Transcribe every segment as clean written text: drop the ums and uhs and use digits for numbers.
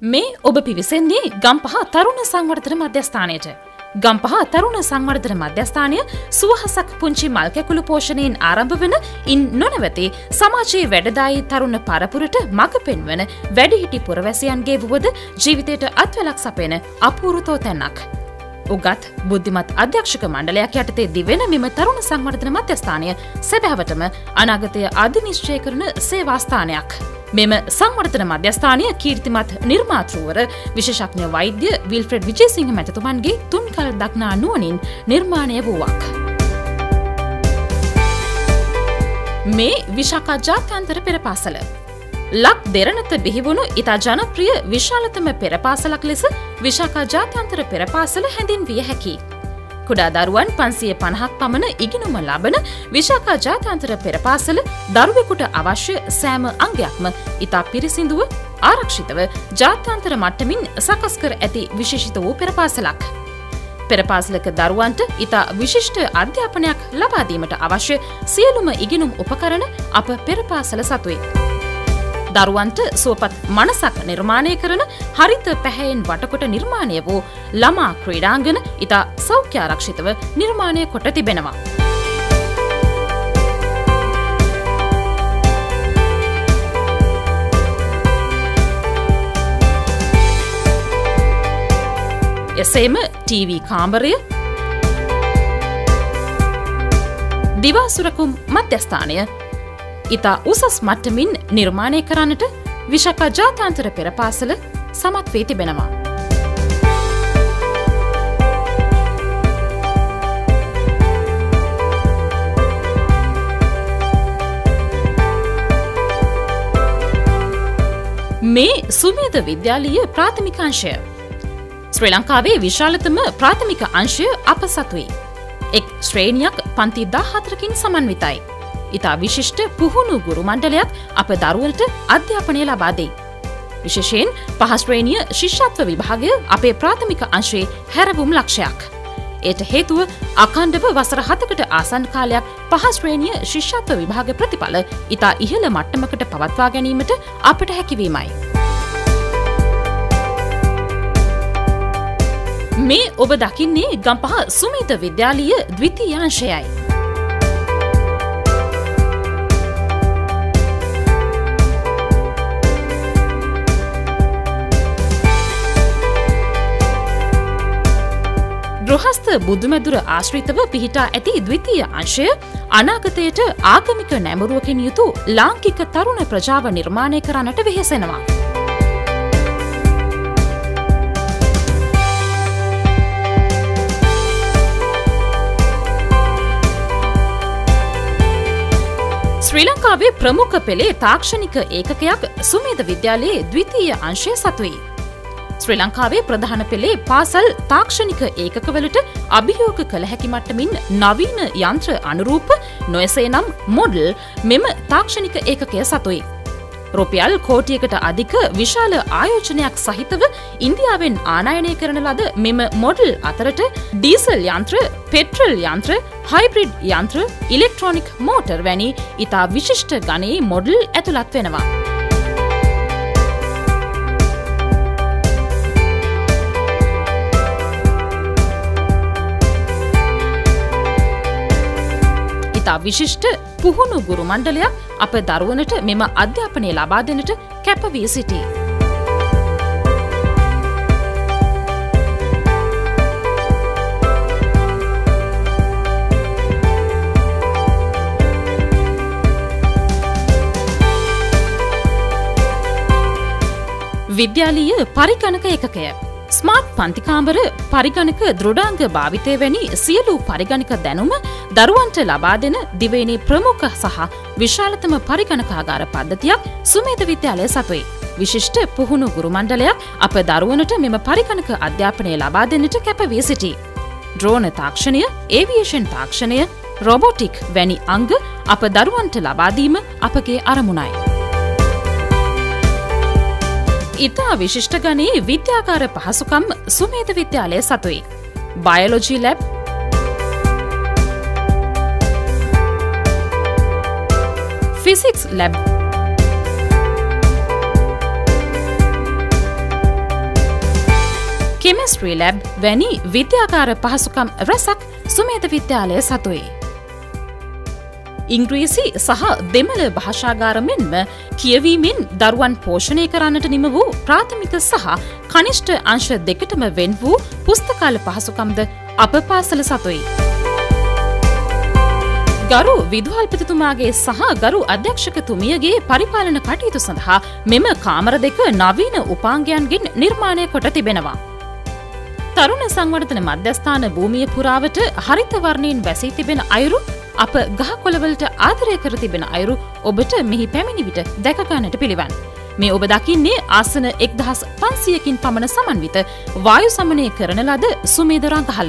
මේ ඔබ පිවිසෙන්නේ ගම්පහ තරුණ සංවර්ධන මධ්‍යස්ථානයට. ගම්පහ තරුණ සංවර්ධන මධ්‍යස්ථානය සුවහසක් පුංචි මල් කැකුළු පෝෂණයෙන් ආරම්භ වන ඉන් නොනවතී සමාජයේ වැඩදායී තරුණ පරපුරට මඟ පෙන්වන වැඩිහිටි පුරවැසියන්ගේ වුවද ජීවිතයට අත්වැලක් සපයන අපූර්ව තෝතැන්නක්. උගත් බුද්ධිමත් අධ්‍යක්ෂක මණ්ඩලයක් යටතේ දිවෙන මෙම තරුණ සංවර්ධන මධ්‍යස්ථානය සැබෑවටම අනාගතය අධිනිශ්චය කරන සේවාස්ථානයක්. මෙම සංවර්ධන මධ්‍යස්ථානය කීර්තිමත් නිර්මාතෘවර විශේෂඥ වෛද්‍ය විල්ෆ්‍රෙඩ් විජේසිංහ මැතිතුමන්ගේ තුන් කල දක්නා නුවණින් නිර්මාණය වූවක්. මේ විශාඛා ජාත්‍යන්තර පෙරපාසල ලක් දෙරණත බිහිවුණු ඉතා ජනප්‍රිය විශාලතම පෙරපාසලක් ලෙස විශාඛා ජාත්‍යන්තර පෙරපාසල හැඳින්විය හැකියි. කුඩා දරුවන් 550ක් පමණ ඉගෙනුම ලබන විශාඛා ජාත්‍යන්තර පෙරපාසල දරුවෙකුට අවශ්‍ය සෑම අංගයක්ම ඉතා පිරිසිදුව ආරක්ෂිතව ජාත්‍යන්තර මට්ටමින් සකස් කර ඇති විශේෂිත වූ පෙරපාසලක්. පෙරපාසලක දරුවන්ට ඉතා විශිෂ්ට අධ්‍යාපනයක් ලබා දීමට අවශ්‍ය සියලුම ඉගෙනුම් උපකරණ අප පෙරපාසල සතුයි. දරුවන්ට සුවපත් මනසක් නිර්මාණය කරන හරිත පැහැයෙන් වටකොට නිර්මාණය වූ ළමා ක්‍රීඩාංගන ඉතා සෞඛ්‍ය ආරක්ෂිතව නිර්මාණය කොට තිබෙනවා. එසේම ටීවී කාමරය, දිවාසුරකුම් මධ්‍යස්ථානය ඉතා උසස් මට්ටමින් නිර්මාණය කරන්නට විශාඛා ජාත්‍යන්තර පෙරපාසල සමත් වී තිබෙනවා. මේ සුමේධ විද්‍යාලීය ප්‍රාථමික අංශය ශ්‍රී ලංකාවේ විශාලතම ප්‍රාථමික අංශය අප සතුයි. එක් ශ්‍රේණියක් පන්ති 14කින් සමන්විතයි. ඉතා විශිෂ්ට පුහුණු ගුරු මණ්ඩලයක් අප දරුවලට අධ්‍යාපනය ලබා දෙයි. විශේෂයෙන් පහ ශ්‍රේණිය ශිෂ්‍යත්ව විභාගය අපේ ප්‍රාථමික අංශයේ හැරවුම් ලක්ෂයක්. ඒට හේතුව අඛණ්ඩව වසර 7කට ආසන්න කාලයක් පහ ශ්‍රේණිය ශිෂ්‍යත්ව විභාග ප්‍රතිඵල ඉතා ඉහළ මට්ටමකට පවත්වා ගැනීමට අපට හැකිවීමයි. මේ ඔබ දකින්නේ ගම්පහ සුමේධ විද්‍යාලීය ද්විතීය අංශයයි. ගෘහස්ත බුදුමැදුර ආශ්‍රිතව පිහිටා ඇති ද්විතීය අංශය අනාගතයට ආගමික නැඹුරුවකින් යුතු ලාංකික තරුණ ප්‍රජාව නිර්මාණය කරන්නට වෙහෙසෙනවා. ශ්‍රී ලංකාවේ ප්‍රමුඛ පෙළේ තාක්ෂණික ඒකකයක් සුමේධ විද්‍යාලයේ ද්විතීය අංශය සතුයි. ශ්‍රී ලංකාවේ ප්‍රධාන පෙළේ පාසල් තාක්ෂණික ඒකකවලට අභියෝග කළ හැකි මට්ටමින් නවීන යන්ත්‍ර අනුරූප නොයසේ නම් මොඩල් මෙම තාක්ෂණික ඒකකය සතුයි. රුපියල් කෝටියකට අධික විශාල ආයෝජනයක් සහිතව ඉන්දියාවෙන් ආනයනය කරන ලද මෙම මොඩල් අතරට ඩීසල් යන්ත්‍ර, පෙට්‍රල් යන්ත්‍ර, හයිබ්‍රිඩ් යන්ත්‍ර, ඉලෙක්ට්‍රොනික මෝටර් වැනි ඉතා විශිෂ්ට ගණයේ මොඩල් ඇතුළත් වෙනවා. විශිෂ්ට පුහුණු ගුරු මණ්ඩලයක් අප දරුවනට මෙම අධ්‍යාපනය ලබා දෙනට කැප වී සිටී. විද්‍යාලීය පරිගණක ඒකකය ස්මාර්ට් පන්තිකාමර, පරිගණක දෘඩාංග භාවිතය වැනි සියලු පරිගණක දැනුම දරුවන්ට ලබා දෙන දිවයිනේ ප්‍රමුඛ සහ විශාලතම පරිගණකාගාර පද්ධතියක් සුමේධ විද්‍යාලය සතුයි. විශිෂ්ට පුහුණු ගුරු මණ්ඩලයක් අප දරුවනට මෙම පරිගණක අධ්‍යාපනය ලබා දෙන්නට කැප වී සිටී. ඩ්‍රෝන තාක්ෂණය, ඒවියේෂන් තාක්ෂණය, රොබොටික් වැනි අංග අප දරුවන්ට ලබා දීම අපගේ අරමුණයි. ඉතා විශිෂ්ට ගණයේ විද්‍යාකාර පහසුකම් සුමේධ විද්‍යාලය සතුයි. Biology lab, physics lab, chemistry lab වැනි විද්‍යාකාර පහසුකම් රැසක් සුමේධ විද්‍යාලය සතුයි. ඉංග්‍රීසි සහ දෙමළ භාෂාගාර මෙන්ම කියවීමෙන් දරුවන් පෝෂණය කරන්නට නිම වූ ප්‍රාථමික සහ කනිෂ්ඨ අංශ දෙකටම වෙන් වූ පුස්තකාල පහසුකම්ද අප පාසල සතුයි. ගරු විදුහල්පතිතුමාගේ සහ ගරු අධ්‍යක්ෂකතුමියගේ පරිපාලන කටයුතු සඳහා මෙම කාමර දෙක නවීන උපාංගයන්ගෙන් නිර්මාණය කොට තිබෙනවා. තරුණ සංවර්ධන මධ්‍යස්ථාන භූමිය පුරාවට හරිත වර්ණයෙන් වැසී තිබෙන අයුරු අප ගහකොළවලට ආදරය කර තිබෙන අයුරු ඔබට මෙහි පැමිණි විට දැක ගන්නට පිළිවන්. මේ ඔබ දකින්නේ ආසන 1500කින් පමණ සමන්විත වායු සමනය කරන ලද සුමේධ රංගහල.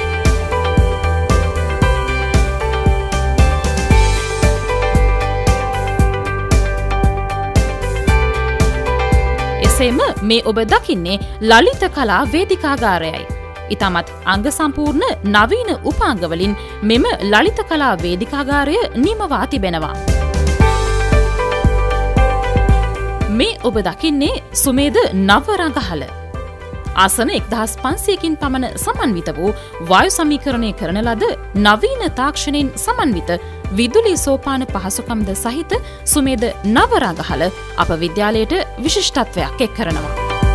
එසේම මේ ඔබ දකින්නේ ලලිත කලා වේදිකාගාරයයි. ඉතාමත් අංග සම්පූර්ණ නවීන උපාංගවලින් මෙම ලලිත කලා වේදිකාගාරය නිමවා තිබෙනවා. මේ ඔබ දකින්නේ සුමේධ නව රඟහල. ආසන 1500කින් පමණ සමන්විත වූ වායු සමීකරණය කරන ලද නවීන තාක්ෂණයෙන් සමන්විත විදුලි සෝපාන පහසුකම්ද සහිත සුමේධ නව රඟහල අප විද්‍යාලයට විශිෂ්ටත්වයක් එක් කරනවා.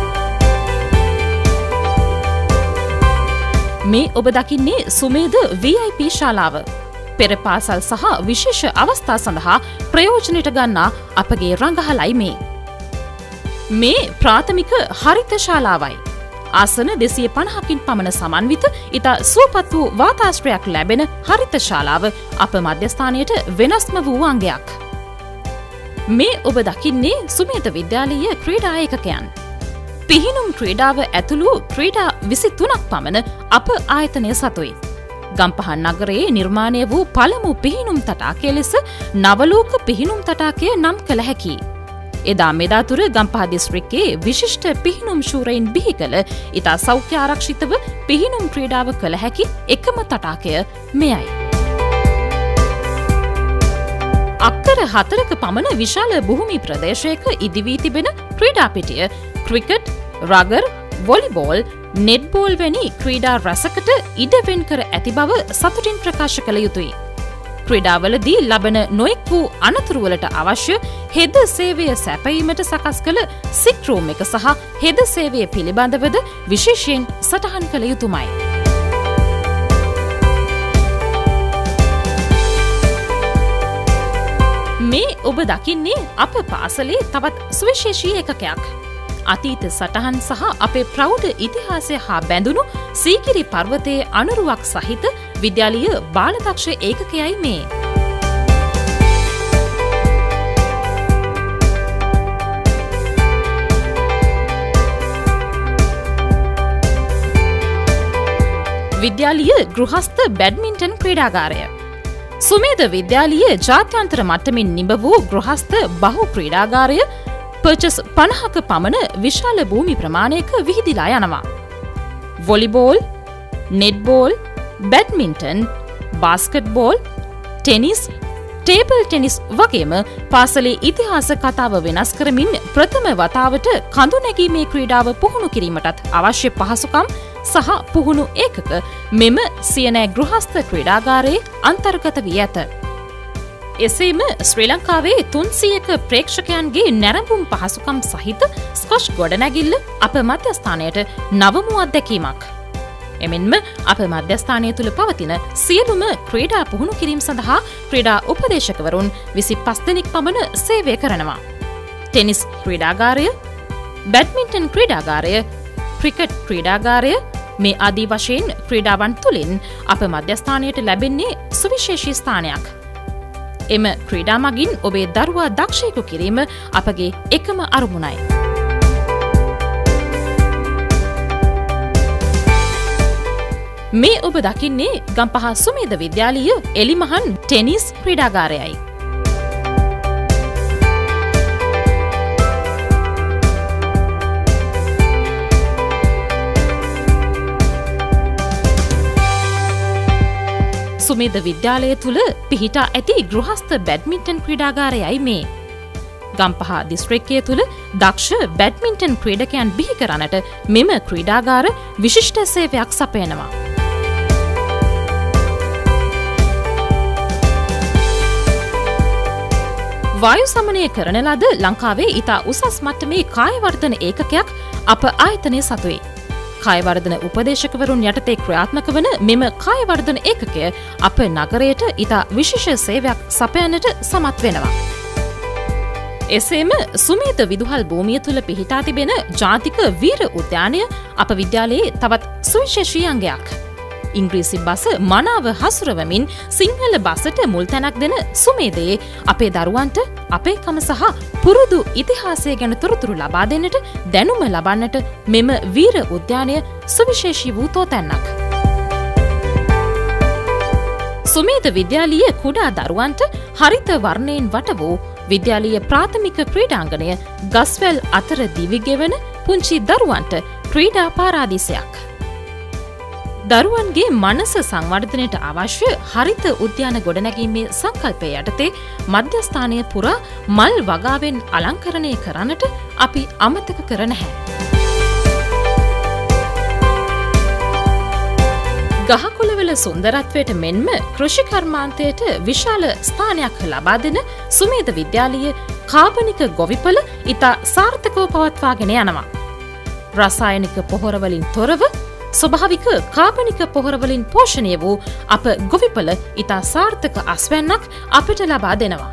මේ ඔබ දකින්නේ සුමේධ VIP ශාලාව. පෙර පාසල් සහ විශේෂ අවස්ථා සඳහා ප්‍රයෝජනයට ගන්නා අපගේ රඟහලයි මේ. මේ ප්‍රාථමික හරිත ශාලාවයි. ආසන 250කින් පමණ සමන්විත ඉතා සුවපත් වූ වාතාශ්‍රයක් ලැබෙන හරිත ශාලාව අප මධ්‍යස්ථානයට වෙනස්ම වූ අංගයක්. මේ ඔබ දකින්නේ සුමේධ විද්‍යාලීය ක්‍රීඩා ඒකකයන්. පිහිනුම් ක්‍රීඩාව ඇතුළු ක්‍රීඩා 23ක් පමණ අප ආයතනය සතුයි. ගම්පහ නගරයේ නිර්මාණය වූ පළමු පිහිනුම් තටාකය ලෙස නවලෝක පිහිනුම් තටාකය නම් කළ හැකි. එදා මෙදා තුර ගම්පහ දිස්ත්‍රික්කයේ විශිෂ්ට පිහිනුම් ශූරයින් බිහි කළ ඉතා සෞඛ්‍ය ආරක්ෂිතව පිහිනුම් ක්‍රීඩාව කළ හැකි එකම තටාකය මෙයයි. අක්කර 4ක පමණ විශාල භූමි ප්‍රදේශයක ඉදිවී තිබෙන ක්‍රීඩා පිටිය ක්‍රිකට්, රගර්, වොලිබෝල්, නෙට්බෝල් වැනි ක්‍රීඩා රසකට ඉඩවෙන් කර ඇති බව සතුටින් ප්‍රකාශ කළ යුතුයි. ක්‍රීඩාවලදී ලබන නොයෙක් වූ අනතුරුවලට අවශ්‍ය හෙද සේවය සැපයීමට සකස් කළ සික්රූම් එක සහ හෙද සේවය පිළිබඳවද විශේෂයෙන් සටහන් කළ යුතුමයි. මේ ඔබ දකින්නේ අප පාසලේ තවත් සුවිශේෂී ඒකකයක්. අතීත සටහන් සහ අපේ ප්‍රෞಢ ඉතිහාසය හා බැඳුණු සීගිරි පර්වතයේ අනුරුවක් සහිත විද්‍යාලීය බාලදක්ෂ ඒකකයයි මේ. විද්‍යාලීය ගෘහස්ත බැඩ්මින්ටන් ක්‍රීඩාගාරය. සුමේධ විද්‍යාලීය ජාත්‍යන්තර මට්ටමින් නිබ වූ ගෘහස්ත බහු ක්‍රීඩාගාරය පර්චස් 50ක පමණ විශාල භූමි ප්‍රමාණයක විහිදිලා යනවා. Volleyball, netball, badminton, basketball, tennis, table tennis වගේම පාසලේ ඉතිහාස කතාව වෙනස් කරමින් ප්‍රථම වතාවට කඳු නැගීමේ ක්‍රීඩාව පුහුණු කිරීමටත් අවශ්‍ය පහසුකම් සහ පුහුණු ඒකක මෙම සියනෑ ගෘහස්ත ක්‍රීඩාගාරයේ අන්තර්ගත වී ඇත. එසේම ශ්‍රී ලංකාවේ 300ක ප්‍රේක්ෂකයන්ගේ නැරඹුම් පහසුකම් සහිත ස්කොෂ් ගොඩනැගිල්ල අප මධ්‍යස්ථානයට නවමු අත්දැකීමක්. එමෙන්ම අප මධ්‍යස්ථානය තුළ පවතින සියලුම ක්‍රීඩා පුහුණු කිරීම සඳහා ක්‍රීඩා උපදේශකවරුන් 25 දෙනෙක් පමණ සේවය කරනවා. ටෙනිස් ක්‍රීඩාගාරය, බැඩ්මින්ටන් ක්‍රීඩාගාරය, ක්‍රිකට් ක්‍රීඩාගාරය මේ ආදී වශයෙන් ක්‍රීඩාවන් තුළින් අප මධ්‍යස්ථානයට ලැබෙන්නේ සුවිශේෂී ස්ථානයක්. එම ක්‍රීඩා මගින් ඔබේ දරුවා දක්ෂයෙකු කිරීම අපගේ එකම අරමුණයි. මේ ඔබ දකින්නේ ගම්පහ සුමේධ විද්‍යාලීය එලිමහන් ටෙනිස් ක්‍රීඩාගාරයයි. සුමේධ විද්‍යාලය තුළ පිහිටා ඇති ගෘහස්ත බැඩ්මින්ටන් ක්‍රීඩාගාරයයි මේ. ගම්පහ දිස්ත්‍රික්කය තුළ දක්ෂ බැඩ්මින්ටන් ක්‍රීඩකයන් බිහි කරන්නට මෙම ක්‍රීඩාගාර විශිෂ්ට සේවයක් සපයනවා. වායු සමනය කරන ලද ලංකාවේ ඉතා උසස් මට්ටමේ කායවර්ධන ඒකකයක් අප ආයතනය සතුවේ. කායවර්ධන උපදේශකවරුන් යටතේ ක්‍රියාත්මක වන මෙම කායවර්ධන ඒකකය අප නගරයට ඉතා විශේෂ සේවයක් සපයන්නට සමත් වෙනවා. එසේම සුමේධ විදුහල් භූමිය තුළ පිහිටා තිබෙන ජාතික වීර උද්‍යානය අප විද්‍යාලයේ තවත් සුවිශේෂී අංගයක්. ඉංග්‍රීසි බස මනාව හසුරවමින් සිංහල බසට මුල් තැනක් දෙන සුමේදයේ අපේ දරුවන්ට අපේකම සහ පුරුදු ඉතිහාසය ගැන තොරතුරු ලබා දෙන්නට දැනුම ලබන්නට මෙම වීර උද්‍යානය සුවිශේෂී වූ තෝතැන්නක්. සුමේද විද්‍යාලීය කුඩා දරුවන්ට හරිත වර්ණයෙන් වට වූ විද්‍යාලීය ප්‍රාථමික ක්‍රීඩාංගණය ගස්වැල් අතර දිවිගෙවන පුංචි දරුවන්ට ක්‍රීඩා පාරාදීසයක්. දරුවන්ගේ මනස සංවර්ධනයට අවශ්‍ය හරිත උද්‍යාන ගොඩනැගීමේ සංකල්පය යටතේ මධ්‍යස්ථානය පුරා මල් වගාවෙන් අලංකරණය කරන්නට අපි අමතක කර නැහැ. ගහකොළවල සුන්දරත්වයට මෙන්ම කෘෂිකර්මාන්තයට විශාල ස්ථානයක් ලබා දෙන සුමේධ විද්‍යාලීය කාබනික ගොවිපළ ඉතා සාර්ථකව පවත්වාගෙන යනවා. රසායනික පොහොරවලින් තොරව ස්වභාවික කාබනික පොහොරවලින් පෝෂණය වූ අප ගොවිපළ ඉතා සාර්ථක අස්වැන්නක් අපට ලබා දෙනවා.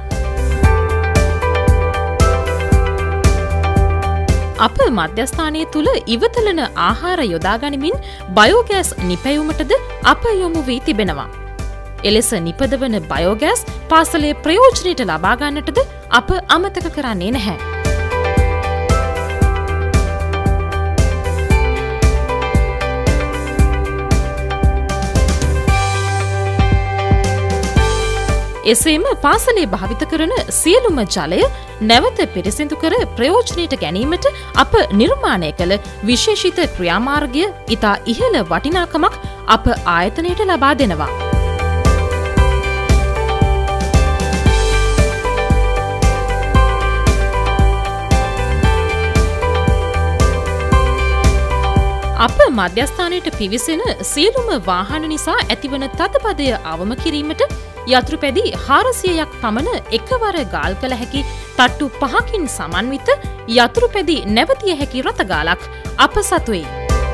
අප මධ්‍යස්ථානය තුළ ඉවතලන ආහාර යොදාගනිමින් බයෝගෑස් නිපැයුමටද අප යොමු වී තිබෙනවා. එලෙස නිපදවන බයෝගෑස් පාසලේ ප්‍රයෝජනයට ලබාගන්නටද අප අමතක කරන්නේ නැහැ. එසේම පාසලේ භාවිත කරන සියලුම ජලය නැවත පිරිසිදු කර ප්‍රයෝජනයට ගැනීමට අප නිර්මාණය කළ විශේෂිත ක්‍රියාමාර්ගය ඉතා ඉහළ වටිනාකමක් අප ආයතනයට ලබා දෙනවා. අප මධ්‍යස්ථානයට පිවිසෙන සියලුම වාහන නිසා ඇතිවන තදබදය අවම කිරීමට යතුරුපැදි 400ක් පමණ එකවර ගාල් කළ හැකි තට්ටු 5කින් සමන්විත යතුරුපැදි නැවතිය හැකි රථගාලක් අප සතුවේ.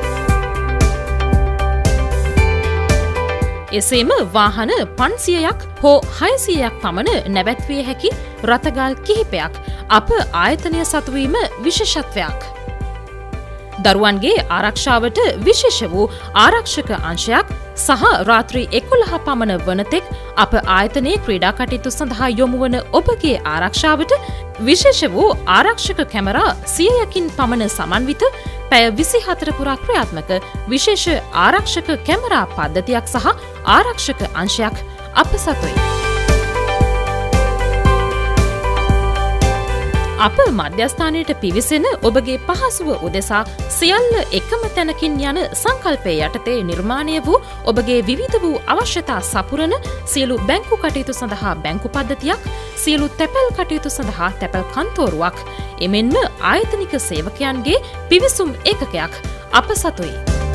එසේම වාහන 500ක් හෝ 600ක් පමණ නැවැත්විය හැකි රථගාල් කිහිපයක් අප ආයතනය සතුවීම විශේෂත්වයක්. දරුවන්ගේ ආරක්ෂාවට විශේෂ වූ ආරක්ෂක අංශයක් සහ රාත්‍රී 11 පමණ වනතෙක් අප ආයතනයේ ක්‍රීඩා කටයුතු සඳහා යොමු වන ඔබගේ ආරක්ෂාවට විශේෂ වූ ආරක්ෂක කැමරා 100කින් පමණ සමන්විත පැය 24 පුරා ක්‍රියාත්මක විශේෂ ආරක්ෂක කැමරා පද්ධතියක් සහ ආරක්ෂක අංශයක් අප සතුයි. අප මධ්‍යස්ථානයට පිවිසෙන ඔබගේ පහසුව උදෙසා සියල්ල එකම තැනකින් යන සංකල්පය යටතේ නිර්මාණය වූ ඔබගේ විවිධ වූ අවශ්‍යතා සපුරන සියලු බැංකු කටයුතු සඳහා බැංකු පද්ධතියක්, සියලු තැපැල් කටයුතු සඳහා තැපැල් කන්තෝරුවක්, එමෙන්ම ආයතනික සේවකයන්ගේ පිවිසුම් ඒකකයක් අප සතුයි.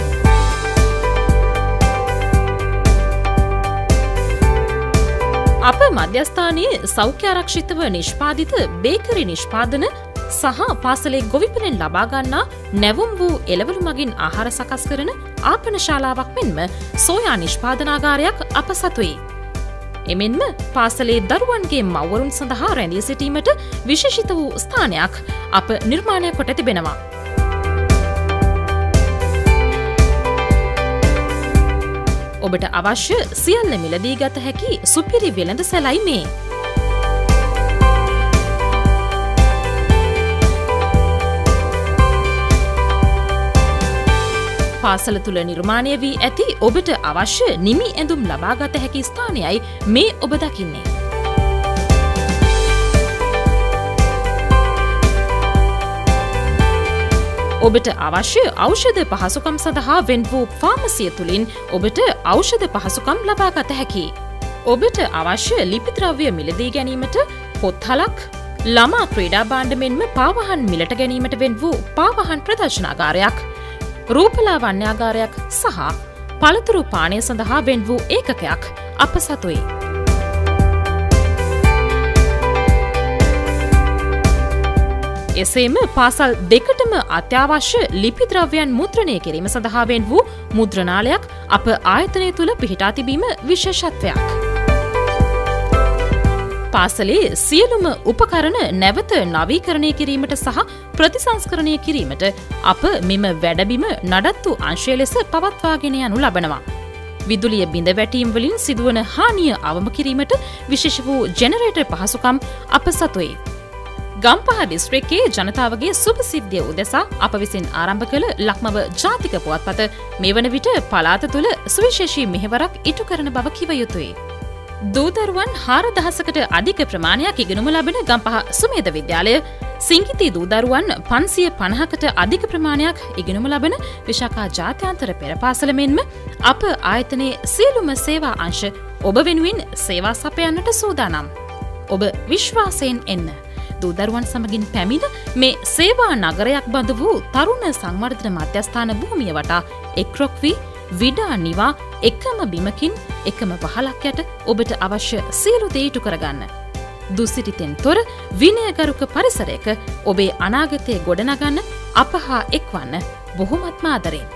අප මධ්‍යස්ථානයේ සෞඛ්‍ය ආරක්ෂිතව නිෂ්පාදිත බේකරි නිෂ්පාදන සහ පාසලේ ගොවිපළෙන් ලබා ගන්නා නැවුම් වූ එළවලු මගින් ආහාර සකස් කරන ආපන ශාලාවක් මෙන්ම සෝයා නිෂ්පාදනාගාරයක් අප සතුයි. එමෙන්ම පාසලේ දරුවන්ගේ මව්වරුන් සඳහා රැඳී සිටීමට විශේෂිත වූ ස්ථානයක් අප නිර්මාණය කොට තිබෙනවා. ඔබට අවශ්‍ය සියල්ල මිලදී ගත හැකි සුපිරි වෙළඳ සැලයි මේ. පාසල තුළ නිර්මාණය වී ඇති ඔබට අවශ්‍ය නිමි ඇඳුම් ලබා ගත හැකි ස්ථානයයි මේ ඔබ දකින්නේ. ඔබට අවශ්‍ය ඖෂධ පහසුකම් සඳහා වෙන් වූ ෆාමසිය තුළින් ඔබට ඖෂධ පහසුකම් ලබා ගත හැකි. ඔබට අවශ්‍ය ලිපි ද්‍රව්‍ය මිලදී ගැනීමට පොත්හලක්, ළමා ක්‍රීඩා භාණ්ඩ මෙන්ම පාවහන් මිලට ගැනීමට වෙන් වූ පාවහන් ප්‍රදර්ශනාගාරයක්, රූපලා වන්‍යාගාරයක් සහ පළතුරු පානය සඳහා වෙන් වූ ඒකකයක් අප සතුයි. එසේම පාසල් දෙකටම අත්‍යවශ්‍ය ලිපි ද්‍රව්‍යයන් මුද්‍රණය කිරීම සඳහා වෙන් වූ මුද්‍රණාලයක් අප ආයතනය තුළ පිහිටා තිබීම විශේෂත්වයක්. පාසලේ සියලුම උපකරණ නැවත නවීකරණය කිරීමට සහ ප්‍රතිසංස්කරණය කිරීමට අප මෙම වැඩබිම නඩත්තු අංශය ලෙස පවත්වාගෙන යනු ලබනවා. විදුලිය බිඳ වැටීම් වලින් සිදුවන හානිය අවම කිරීමට විශේෂ වූ ජෙනරේටර් පහසුකම් අප සතුයි. ගම්පහ දිස්ත්‍රික්කයේ ජනතාවගේ සුබ සිද්ධිය උදෙසා අප විසින් ආරම්භ කළ ලක්මව ජාතික පුවත්පත මේ වන විට පළාත තුළ සුවිශේෂී මෙහෙවරක් ඉටු කරන බව කිව යුතුයි. දූදරුවන් 4000කට අධික ප්‍රමාණයක් ඉගෙනුම ලබන ගම්පහ සුමේධ විද්‍යාලය, සිංගිති දූදරුවන් 550කට අධික ප්‍රමාණයක් ඉගෙනුම ලබන විශාඛා ජාත්‍යන්තර පෙරපාසල මෙන්ම අප ආයතනයේ සියලුම සේවා අංශ ඔබ වෙනුවෙන් සේවා සපයන්නට සූදානම්. ඔබ විශ්වාසයෙන් එන්න. දූදරුවන් සමගින් පැමිණ මේ සේවා නගරයක් බඳු වූ තරුණ සංවර්ධන මධ්‍යස්ථාන භූමිය වටා එක්රොක් වී විඩා නිවා එකම බිමකින් එකම වහලක් යට ඔබට අවශ්‍ය සියලු දේ ඉටු කරගන්න. දුසිරිතෙන් තොර විනයගරුක පරිසරයක ඔබේ අනාගතය ගොඩනගන්න අප හා එක්වන්න බොහොමත්ම ආදරෙන්.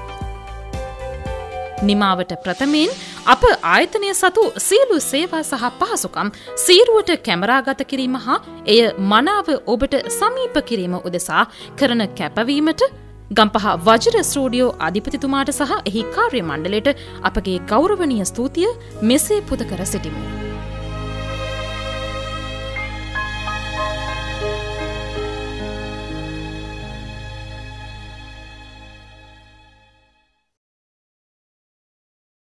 නිමාවට ප්‍රථමයෙන් අප ආයතනය සතු සියලු සේවා සහ පහසුකම් සීරුවට කැමරාගත කිරීම හා එය මනාව ඔබට සමීප කිරීම උදෙසා කරන කැපවීමට ගම්පහ වජිර ස්ටුඩියෝ අධිපතිතුමාට සහ එහි කාර්ය මණ්ඩලයට අපගේ ගෞරවනීය ස්තුතිය මෙසේ පුද කර සිටිමු.